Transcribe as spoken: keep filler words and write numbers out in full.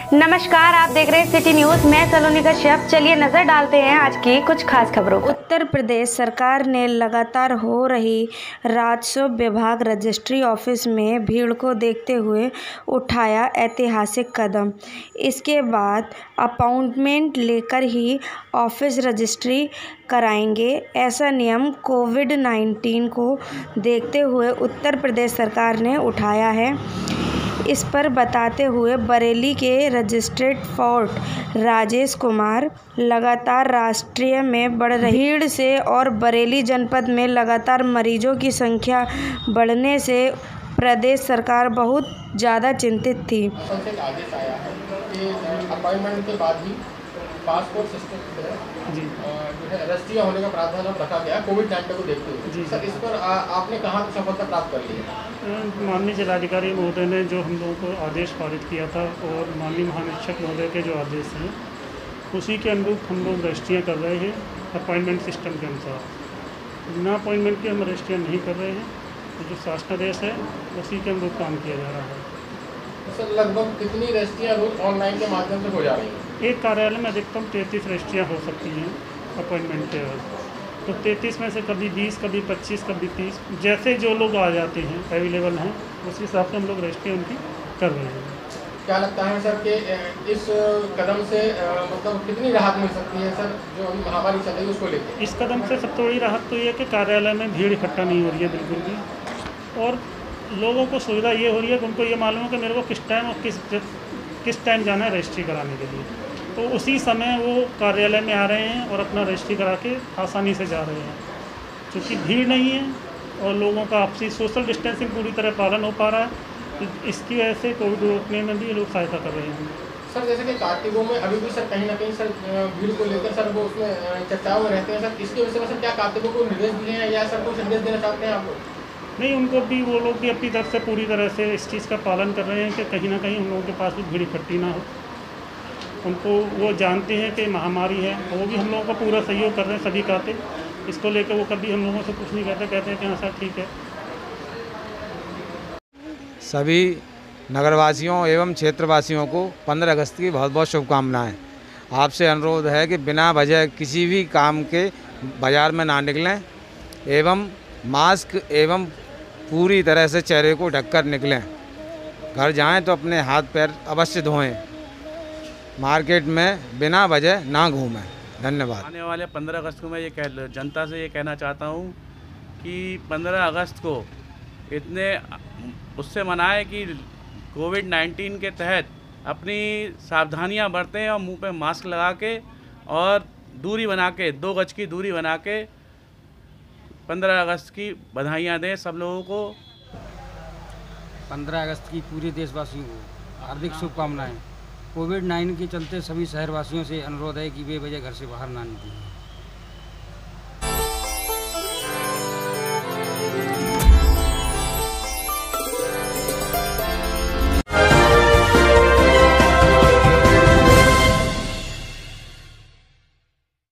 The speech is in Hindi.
नमस्कार, आप देख रहे हैं सिटी न्यूज। मैं सलोनी कश्यप। चलिए नजर डालते हैं आज की कुछ खास खबरों पर। उत्तर प्रदेश सरकार ने लगातार हो रही राजस्व विभाग रजिस्ट्री ऑफिस में भीड़ को देखते हुए उठाया ऐतिहासिक कदम। इसके बाद अपॉइंटमेंट लेकर ही ऑफिस रजिस्ट्री कराएंगे। ऐसा नियम कोविड नाइन्टीन को देखते हुए उत्तर प्रदेश सरकार ने उठाया है। इस पर बताते हुए बरेली के रजिस्ट्रेट फोर्ट राजेश कुमार, लगातार राष्ट्रीय में बढ़ रही भीड़ से और बरेली जनपद में लगातार मरीजों की संख्या बढ़ने से प्रदेश सरकार बहुत ज़्यादा चिंतित थी। आदेश आया है कि अपॉइंटमेंट के बाद ही पासपोर्ट सिस्टम जो है रजिस्ट्री होने का प्रावधान अब रखा गया कोविड नाइन्टीन को देखते हुए। सर, इस पर आ, आपने कहाँ सफलता प्राप्त कर ली है? माननीय जिलाधिकारी महोदय ने जो हम लोगों को आदेश पारित किया था और माननीय महानिरीक्षक महोदय के जो आदेश हैं उसी के अनुरूप हम लोग रजिस्ट्रियाँ कर रहे हैं अपॉइंटमेंट सिस्टम के अनुसार। बिना अपॉइंटमेंट के हम रजिस्ट्रियाँ नहीं कर रहे हैं। तो जो शासनादेश है उसी के अनुरूप काम किया जा रहा है। सर, लगभग कितनी रजिस्ट्रियाँ रोज ऑनलाइन के माध्यम से हो जा रही हैं? एक कार्यालय में अधिकतम तैंतीस रजिस्ट्रियाँ हो सकती हैं अपॉइंटमेंट के बाद। तो तैंतीस में से कभी बीस, कभी पच्चीस, कभी तीस, जैसे जो लोग आ जाते हैं अवेलेबल हैं उस हिसाब से हम लोग रजिस्ट्री उनकी कर रहे हैं। क्या लगता है सर कि इस कदम से मतलब कितनी राहत मिल सकती है सर, जो अभी महामारी चल रही है उसको लेकर? इस कदम से सबसे बड़ी राहत तो ये है कि कार्यालय में भीड़ इकट्ठा नहीं हो रही है बिल्कुल भी, और लोगों को सुविधा ये हो रही है कि उनको ये मालूम है कि मेरे को किस टाइम और किस किस टाइम जाना है रजिस्ट्री कराने के लिए। तो उसी समय वो कार्यालय में आ रहे हैं और अपना रजिस्ट्री करा के आसानी से जा रहे हैं। क्योंकि भीड़ नहीं है और लोगों का आपसी सोशल डिस्टेंसिंग पूरी तरह पालन हो पा रहा है, तो इसकी वजह से कोविड रोकने में भी लोग सहायता कर रहे हैं। सर, जैसे कि कार्तिकों में अभी भी सर कहीं ना कहीं सर भीड़ को लेकर सर वो उसमें चर्चाओं में रहते हैं सर, इसकी वजह से सर क्या कार्तिकों को निर्देश दिए हैं या सर कोई संदेश देना चाहते हैं आप लोग? नहीं, उनको भी वो लोग भी अपनी तरफ से पूरी तरह से इस चीज़ का पालन कर रहे हैं कि कहीं ना कहीं उन लोगों के पास भी भीड़ इकट्ठी ना हो। उनको वो जानते हैं कि महामारी है, वो भी हम लोगों का पूरा सहयोग कर रहे हैं सभी खाते। इसको लेकर वो कभी हम लोगों से कुछ नहीं कहते, कहते हैं कि हाँ सर ठीक है। सभी नगरवासियों एवं क्षेत्रवासियों को पंद्रह अगस्त की बहुत बहुत शुभकामनाएं। आपसे अनुरोध है कि बिना वजह किसी भी काम के बाज़ार में ना निकलें एवं मास्क एवं पूरी तरह से चेहरे को ढककर निकलें। घर जाएं तो अपने हाथ पैर अवश्य धोएं। मार्केट में बिना वजह ना घूमें। धन्यवाद। आने वाले पंद्रह अगस्त को मैं ये कह जनता से ये कहना चाहता हूँ कि पंद्रह अगस्त को इतने उससे मनाएं कि कोविड नाइन्टीन के तहत अपनी सावधानियाँ बरतें और मुंह पे मास्क लगा के और दूरी बना के दो गज की दूरी बना के पंद्रह अगस्त की बधाइयाँ दें सब लोगों को। पंद्रह अगस्त की पूरे देशवासियों को हार्दिक शुभकामनाएं। कोविड नाइन्टीन के चलते सभी शहरवासियों से अनुरोध है कि वे वजह घर से बाहर ना निकलें।